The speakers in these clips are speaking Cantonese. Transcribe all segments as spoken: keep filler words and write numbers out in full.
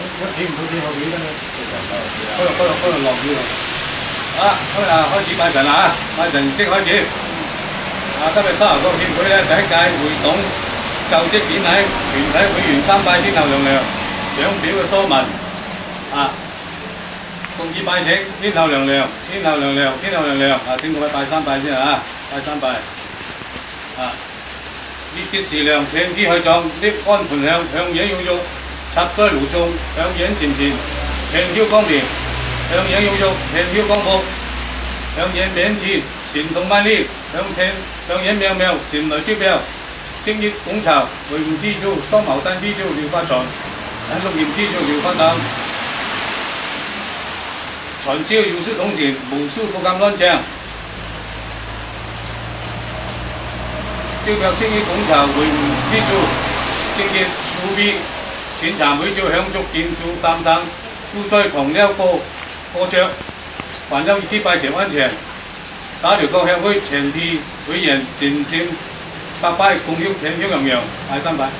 起唔到幾後幾得啦。嗰度嗰度嗰度落雨啦。啊，開啊開始拜神啦啊！拜神儀式開始。啊，今日沙頭角協會咧第一屆會董就職典禮，全體會員參拜天后娘娘，長表嘅疏文啊，共以拜請天后娘娘，天后娘娘，天后娘娘啊！請各位拜三拜先啊，拜三拜啊！熱鐵時涼，天機去撞，啲安盤響，向野要肉，插栽爐種，向野漸漸，天曉光明，向野要肉，天曉光復，向野面前，神同萬里，向天向野妙妙，神來招標，正月拱巢，維護地主，雙茅山地主廖發財，兩六年地主廖發等，傳召儒術同前，無數不敢亂正。招標正月拱巢，維護地主，正月儲備，前場會照香燭建築三省，蔬菜狂了過過著，還有啲拜謝安全。打條角向會前地會員善善百拜共邀天曉娘娘拜三拜，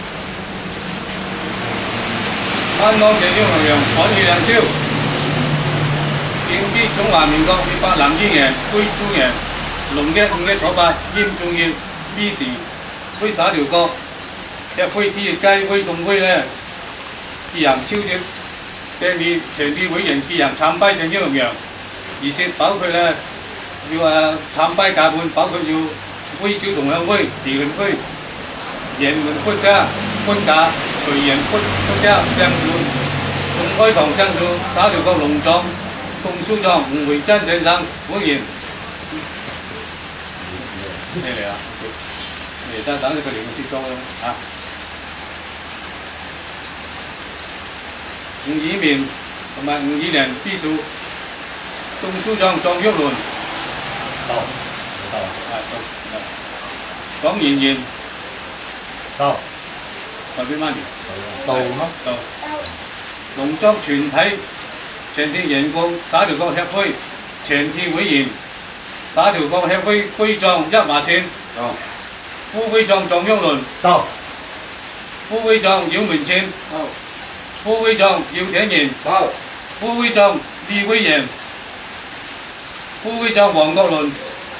安安天曉娘娘罕遇良宵，建基中華民國一百零一年歸主年農曆五月初八嚴重月 B 時，會打條角入會天街會動會咧，舉行超節定地前地會員舉行參拜天曉娘娘，儀式包括咧。要啊參拜假判，包括要徽照同向徽、地輪徽、言論徽章、官架、隨言徽徽章、相傳、公開堂相傳、打條角龍莊、共書莊、吳回真先生本人。咩嚟啊？嚟得等你佢哋嘅書莊啦嚇。吳以明同埋吳以良秘書，共書莊莊玉麟。到，到，啊到，講言言，到，代表媽咪，到嗎？到，農莊全體全體員工打條角吃灰，全體會員打條角吃灰，徽狀一華錢，到，副徽狀莊玉麟，到，副徽狀姚門前，到，副徽狀姚田賢，到，副徽狀李威賢。副會長黃國倫，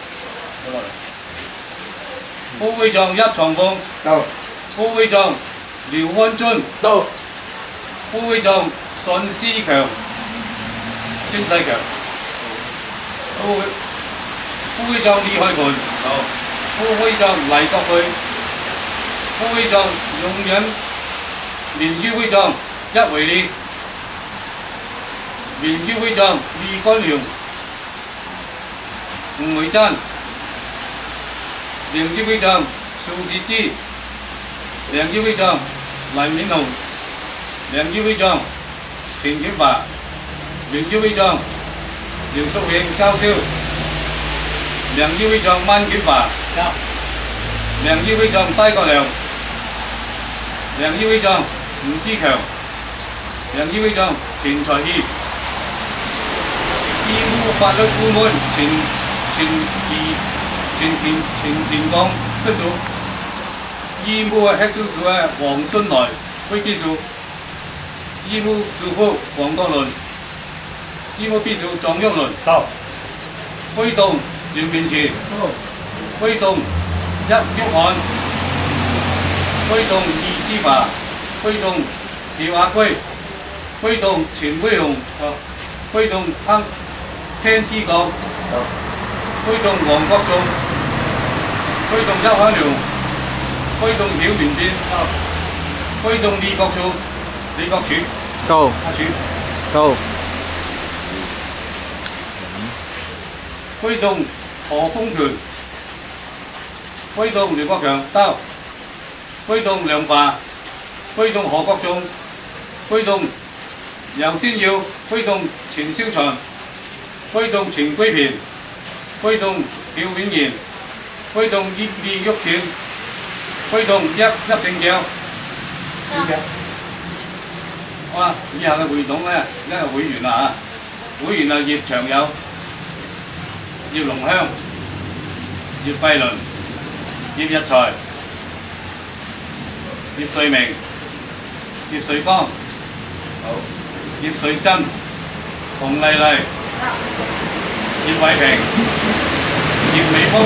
副會長一床鳳，到；副會長廖安津，到；副會長信思強，孫世強，副會副會長李海盤，到；副會長黎國偉，副會長容忍，連於會長一維利，連於會長李乾良。吳梅珍、梁支會長蘇志之、梁支會長黎敏雄、梁支會長田曉華、梁支會長廖淑榮教授、梁支會長萬潔華、梁支會長戴國良、梁支會長吳志強、梁支會長錢才義、醫務法律顧問錢。前二前田前田江秘書，醫務嘅秘書處嘅黃信來會計處，醫務事務黃國倫，醫務秘書莊玉麟，到，會動廖面前，會動一約翰，會動二之華，會動廖亞輝，會動錢輝雄，會動湯聽之講。推動黃國仲，推動邱海良，推動曉聯變，推動李國柱，李國柱，到，阿柱，到，推動何風權，推動廖國強，到，推動梁華，推動何國仲，推動楊先耀，推動錢少傳，推動錢歸平。推動廖永賢，推動葉李玉泉，推動一一成教。哇！以後嘅會董咧，而家係會員啦嚇，會員啊葉長友、葉龍香、葉桂倫、葉日才、葉瑞明、葉瑞光、 葉瑞珍、洪麗麗、葉偉平、葉美峰、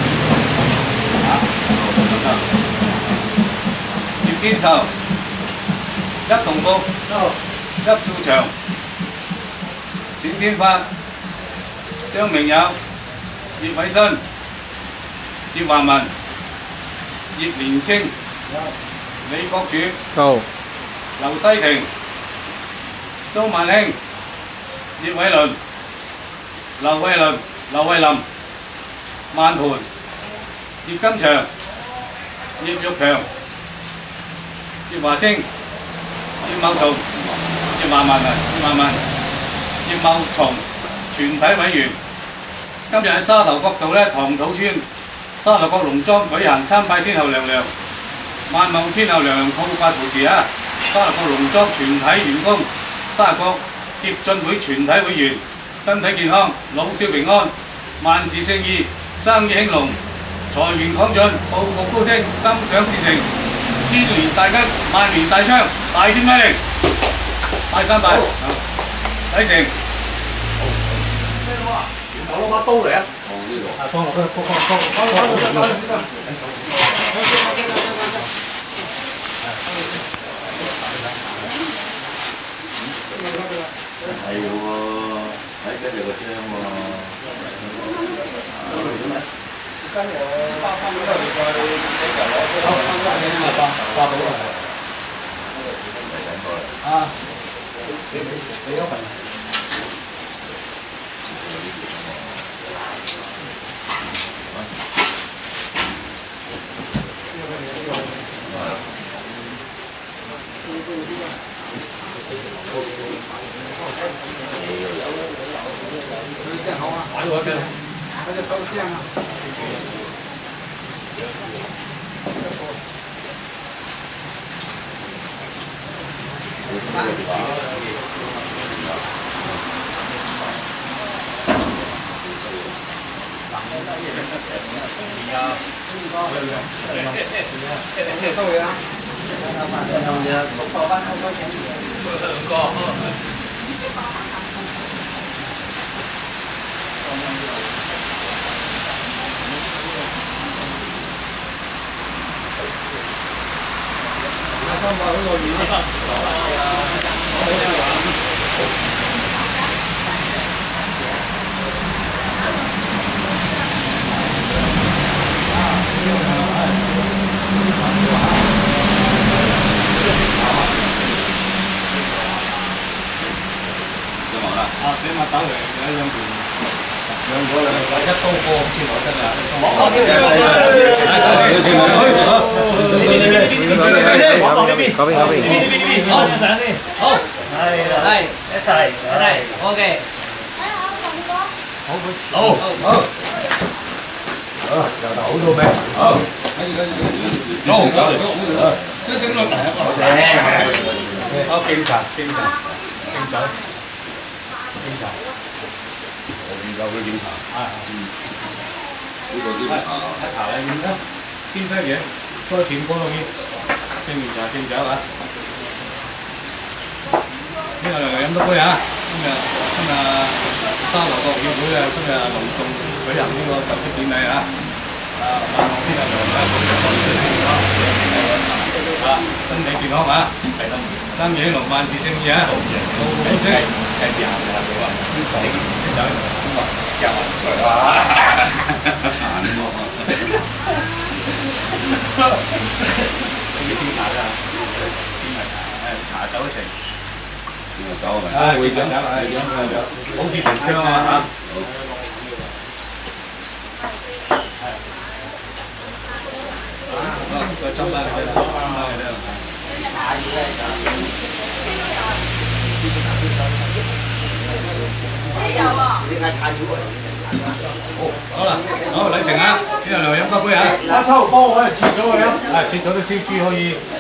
葉堅秀、一同步、一兆祥、冼天發、張明友、葉偉新、葉華文、葉連清、李國柱、劉西庭、蘇萬興、葉偉倫、劉慧倫、劉慧琳、萬盤、葉金祥、葉玉強、葉華清、葉茂松、葉華文啊，葉華文、葉茂松全體委員。今日喺沙頭角道咧，塘土村沙頭角農莊舉行參拜天后娘娘，萬望天后娘娘吐發扶持啊！沙頭角農莊全體員工、沙頭角協進會全體會員身體健康、老少平安、萬事勝意、生意興隆、財源廣進、步步高升、心想事成、千年大吉、萬年大昌、大天威靈，拜三拜，睇成。我攞把刀嚟啊！放呢度。啊，放落去，放放放放放放放放。係喎，睇緊有個張喎。跟住包翻嗰度再寫嚿攞先，包包包到啦。啊，你你你嗰份。好啊，玩我嘅，我隻手驚啊！收佢啦！六個班好多錢兩個。三百嗰個魚係啊，好好玩。有冇啦？啊，俾麥豆嚟喺兩邊。兩個啦，一刀過先攞得啊！好，嗰邊嗰邊，好，上先，好，係啦，係一齊，係 ，OK，好，好，好，好，由頭好到尾，好，跟住跟住跟住，好，好，即係整落嚟啊！好正，好，敬茶，敬茶，敬酒，敬茶。有佢檢查，啊，嗯，呢個檢查，一查你點得？邊西嘢？再全部落去，敬完茶敬酒啊！呢個又飲多杯啊！今日今日沙頭角協會啊，今日隆重舉行呢個就職典禮啊！啊，萬望天后娘娘保佑我哋啊，身體健康啊，係啦，生意興隆，萬事勝意啊！好高升，係字行嘅啦，佢話啲酒啲酒。入嚟哇！難喎，呢啲茶㗎，邊係茶？誒茶酒一成，邊個酒啊？啊會長，會長會長，好似成箱啊嚇！好，再斟翻佢啦，斟翻佢啦。好啦，好禮成啊！呢度嚟飲多杯啊！阿秋幫我哋切咗佢啊！係切咗啲燒豬可以。